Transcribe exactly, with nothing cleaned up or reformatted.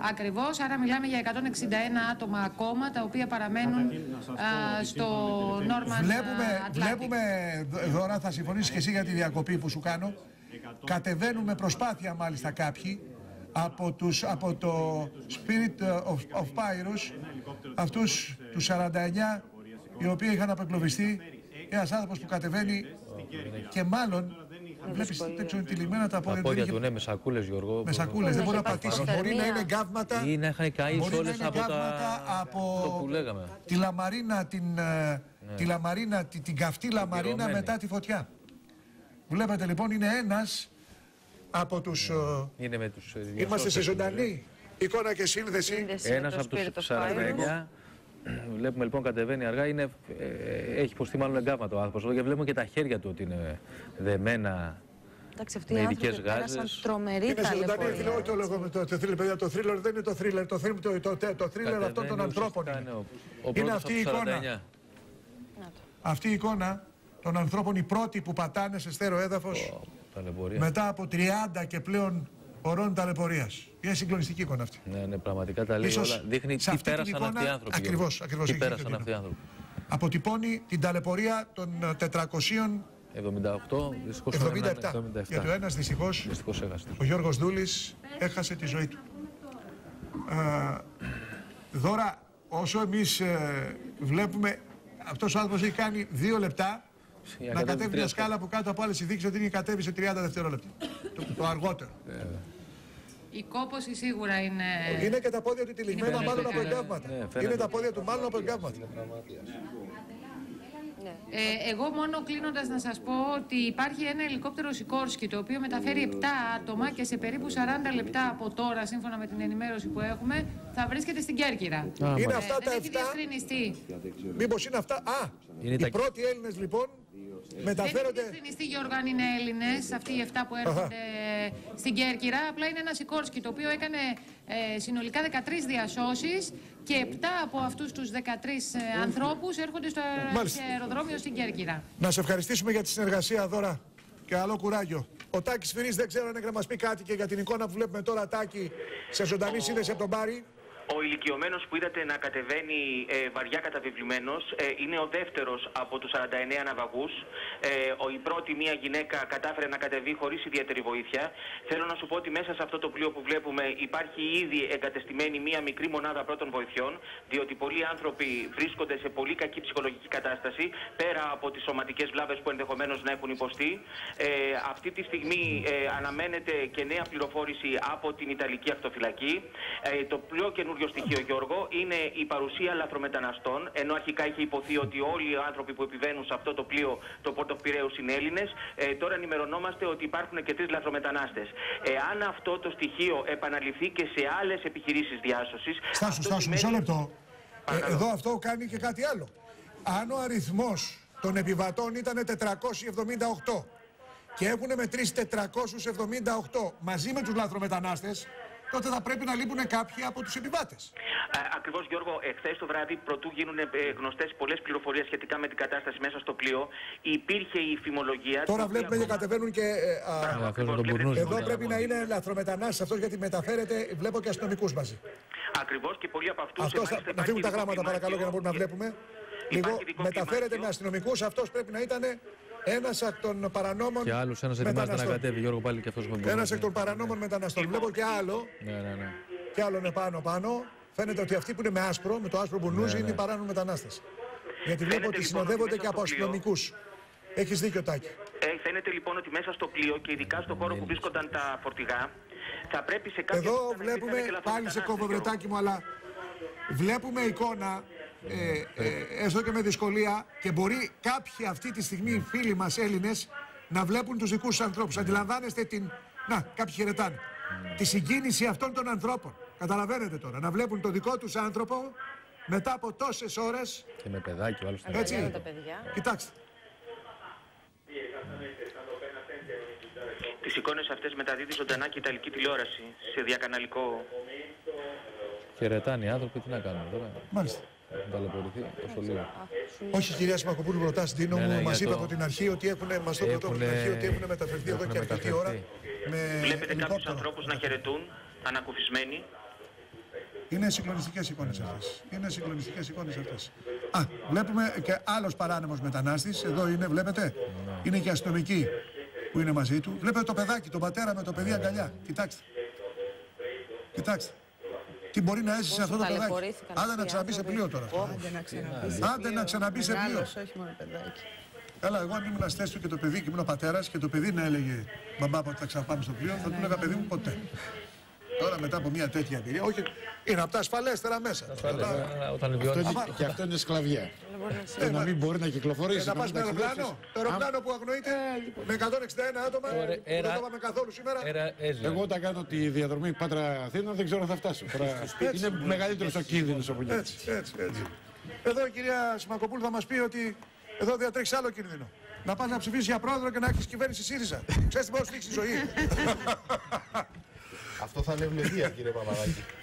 ακριβώς. Άρα μιλάμε για εκατόν εξήντα ένα άτομα ακόμα, τα οποία παραμένουν α, στο Νόρμαν Βλέπουμε, βλέπουμε, Δώρα, θα συμφωνήσεις και εσύ για τη διακοπή που σου κάνω. Κατεβαίνουν με προσπάθεια μάλιστα κάποιοι από, τους, από το Spirit of, of Pyrrhus, αυτούς τους σαράντα εννιά, οι οποίοι είχαν απεγκλωβιστεί. Ένας άνθρωπος που κατεβαίνει και μάλλον βλέπεις έξω είναι τυλιγμένα τα πόδια, τα πόδια του. Ναι, με σακούλες, Γιώργο. Με σακούλες, δεν μπορεί να πατήσει. Μπορεί να είναι γκάβματα. Ή να είχαν καεί όλες από, από το που λέγαμε. Τη λαμαρίνα, την, ναι. τη λαμαρίνα, την, την καυτή λαμαρίνα μετά τη φωτιά. Βλέπετε λοιπόν, είναι ένας από τους... Είναι με τους είμαστε σε ζωντανή εικόνα και σύνδεση. Ένας από τους σαράντα εννιά. Βλέπουμε λοιπόν κατεβαίνει αργά, είναι, ε, έχει υποστεί μάλλον εγκάβματα ο άνθρωπος και βλέπουμε και τα χέρια του ότι είναι δεμένα. Εντάξει, αυτοί οι άνθρωποι πέρασαν τρομερή ταλαιπωρία. Όχι το λέγω το θρίλερ, παιδιά, το θρίλερ δεν είναι το θρίλερ, το θρίλερ το, το, το θρίλερ αυτών των ανθρώπων είναι. Ο, ο είναι αυτή η εικόνα. Αυτή η εικόνα των ανθρώπων, οι πρώτοι που πατάνε σε στέρεο έδαφος μετά από τριάντα και πλέον ωρών ταλαιπωρίας. Είναι συγκλονιστική εικόνα αυτή. Ναι, ναι, πραγματικά τα λέει όλα. Δείχνει τι πέρασαν εικόνα, αυτοί οι άνθρωποι. Ακριβώς, ακριβώς. Τι πέρασαν αυτοί οι άνθρωποι. Αποτυπώνει την ταλαιπωρία των τετρακοσίων εβδομήντα οκτώ, δυστυχώς εβδομήντα επτά. Γιατί ο ένας δυστυχώς, δυστυχώς έχασε. Ο Γιώργος Δούλης, έχασε τη ζωή του. Α, Δώρα, όσο εμείς ε, βλέπουμε, αυτός ο άνθρωπος έχει κάνει δύο λεπτά να κατέβει μια σκάλα που κάτω από άλλες ειδίκες ότι είναι κατέβει σε τριάντα δευτερόλεπτα. το, το αργότερο. Η κόπωση σίγουρα είναι... Είναι και τα πόδια του τυλιγμένα μάλλον από εγκάβματα. Ναι, είναι τα πόδια του μάλλον από εγκάβματα. Ε, εγώ μόνο κλείνοντας να σας πω ότι υπάρχει ένα ελικόπτερο Σικόρσκι το οποίο μεταφέρει επτά άτομα και σε περίπου σαράντα λεπτά από τώρα, σύμφωνα με την ενημέρωση που έχουμε, θα βρίσκεται στην Κέρκυρα. Α, είναι ε, αυτά δεν τα έχει επτά. διευκρινιστεί. Μήπως είναι αυτά. Α, είναι οι τα... πρώτοι Έλληνες λοιπόν μεταφέρονται. Δεν έχει διευκρινιστεί, Γιώργο, αν είναι Έλληνες αυτοί οι επτά που έρχονται Αχα. στην Κέρκυρα. Απλά είναι ένα Σικόρσκι το οποίο έκανε ε, συνολικά δεκατρείς διασώσεις και επτά από αυτούς τους δεκατρείς ε, ανθρώπους έρχονται στο αεροδρόμιο στην Κέρκυρα. Να σε ευχαριστήσουμε για τη συνεργασία, Δώρα, και καλό κουράγιο. Ο Τάκης Φυρής δεν ξέρω αν έχει να μας πει κάτι και για την εικόνα που βλέπουμε τώρα, Τάκη, σε ζωντανή σύνδεση από τον Μπάρι. Ο ηλικιωμένος που είδατε να κατεβαίνει ε, βαριά καταβεβλημένος ε, είναι ο δεύτερος από τους σαράντα εννέα ναυαγούς. Ε, ο, η πρώτη, μία γυναίκα, κατάφερε να κατεβεί χωρίς ιδιαίτερη βοήθεια. Θέλω να σου πω ότι μέσα σε αυτό το πλοίο που βλέπουμε υπάρχει ήδη εγκατεστημένη μία μικρή μονάδα πρώτων βοηθειών, διότι πολλοί άνθρωποι βρίσκονται σε πολύ κακή ψυχολογική κατάσταση, πέρα από τις σωματικές βλάβες που ενδεχομένως να έχουν υποστεί. Ε, αυτή τη στιγμή ε, αναμένεται και νέα πληροφόρηση από την Ιταλική Ακτοφυλακή. Ε, το πλοίο καινούριο στοιχείο, Γιώργο, είναι η παρουσία λαθρομεταναστών, ενώ αρχικά είχε υποθεί ότι όλοι οι άνθρωποι που επιβαίνουν σε αυτό το πλοίο, το Πόρτο Πειραίους, είναι Έλληνες. Ε, τώρα ενημερωνόμαστε ότι υπάρχουν και τρεις λαθρομετανάστες. Εάν αυτό το στοιχείο επαναληφθεί και σε άλλες επιχειρήσεις διάσωσης. Στάσου, στάσου, σημαίνει... μισό λεπτό. Ε, εδώ αυτό κάνει και κάτι άλλο. Αν ο αριθμός των επιβατών ήταν τετρακόσιοι εβδομήντα οκτώ και έχουν μετρήσει τετρακόσιους εβδομήντα οκτώ μαζί με τους λαθρομετανάστες, τότε θα πρέπει να λείπουν κάποιοι από τους επιβάτες. Ακριβώς, Γιώργο, εχθές το βράδυ, προτού γίνουν ε, γνωστές πολλές πληροφορίες σχετικά με την κατάσταση μέσα στο πλοίο, υπήρχε η φημολογία. Τώρα βλέπουμε και κατεβαίνουν και. Ε, α, Μπράβο, ακριβώς, βλέπετε, εδώ πρέπει να είναι λαθρομετανάστες αυτός, γιατί μεταφέρεται, βλέπω και αστυνομικούς μαζί. Ακριβώς, και πολλοί από αυτούς. Αυτός, θα, να φύγουν τα γράμματα, παρακαλώ, για να μπορούμε να βλέπουμε. Λίγο μεταφέρεται με αστυνομικούς, αυτός πρέπει να ήταν. Ένας εκ των παρανόμων. Και άλλος ένας ετοιμάζεται να κατέβει, Γιώργο, πάλι και αυτός με μπορεί. Ένας εκ των παρανόμων μεταναστών. Βλέπω και άλλο. Ναι, ναι, ναι. Και άλλο είναι πάνω πάνω. Φαίνεται ότι αυτοί που είναι με άσπρο, με το άσπρο μπουρνούζι, ναι, ναι, είναι οι παράνομοι μετανάστες. Γιατί βλέπω ότι συνοδεύονται και από αστυνομικούς. Έχεις δίκιο, Τάκη. Ε, φαίνεται λοιπόν ότι μέσα στο πλοίο και ειδικά στο χώρο που βρίσκονταν τα φορτηγά, θα πρέπει σε κάποια. Εδώ βλέπουμε, πάλι σε κόβω, βρετάκι μου, αλλά βλέπουμε εικόνα. Ε, ε, έστω και με δυσκολία, και μπορεί κάποιοι αυτή τη στιγμή, οι φίλοι μας Έλληνες, να βλέπουν τους δικούς τους ανθρώπους. Αντιλαμβάνεστε την... Να, κάποιοι χαιρετάνε. Mm. Τη συγκίνηση αυτών των ανθρώπων. Καταλαβαίνετε τώρα, να βλέπουν το δικό τους άνθρωπο μετά από τόσες ώρες. Και με παιδάκι ο άλλος. Έτσι, κοιτάξτε. Τις εικόνες αυτές μεταδίδει ζωντανά και η Ιταλική τηλεόραση σε διακαναλικό. Χαιρετάνε οι άνθρωποι, τι να κάνουν τώρα. Μάλιστα. Ταλαιπωρηθεί τόσο λίγο. Όχι, κυρία Σιμακοπούλου, ρωτάς, Ντίνο μου, ναι, ναι, μας είπε το... από την αρχή ότι έχουν, μας το πρώτο από την αρχή ότι έχουν μεταφερθεί εδώ και αρκετή ώρα. Με βλέπετε κάποιους ανθρώπους να χαιρετούν, ανακουφισμένοι. Είναι συγκλονιστικές εικόνες αυτές. Είναι συγκλονιστικές εικόνες αυτές. Α, βλέπουμε και άλλος παράνομος μετανάστης. Εδώ είναι, βλέπετε. Είναι και αστυνομικοί που είναι μαζί του. Βλέπετε το παιδάκι, τον πατέρα με το παιδί αγκαλιά. Κοιτάξτε. Κοιτάξτε. Τι μπορεί να έζησε αυτό το παιδάκι. Άντε να ξαναμπεί σε πλοίο τώρα. Άντε να ξαναμπεί σε πλοίο. Καλά, εγώ αν ήμουν στη θέση του και το παιδί και ήμουν ο πατέρας και το παιδί να έλεγε μπαμπά πότε θα ξαναπάμε στο πλοίο, θα του έλεγα παιδί μου ποτέ. Τώρα μετά από μια τέτοια εμπειρία, όχι, είναι από τα ασφαλέστερα μέσα. Όταν και αυτό είναι σκλαβιά. Ε, να μην μπορεί να κυκλοφορήσει. Να πας με αεροπλάνο, το αεροπλάνο που αγνοείται με εκατόν εξήντα ένα άτομα, δεν το είπαμε καθόλου σήμερα. Εγώ όταν κάνω τη διαδρομή Πάτρα-Αθήνα δεν ξέρω αν θα φτάσω. Είναι μεγαλύτερος ο κίνδυνος από εκεί. Έτσι, έτσι, έτσι. Εδώ η κυρία Σιμακοπούλου θα μας πει ότι εδώ διατρέχεις άλλο κίνδυνο. Να πας να ψηφίσεις για πρόεδρο και να έχεις κυβέρνηση ΣΥΡΙΖΑ. Ξέρεις τι μπορεί να σου δείξει η ζωή. Αυτό θα είναι ευλογία, κύριε Παπαδάκη.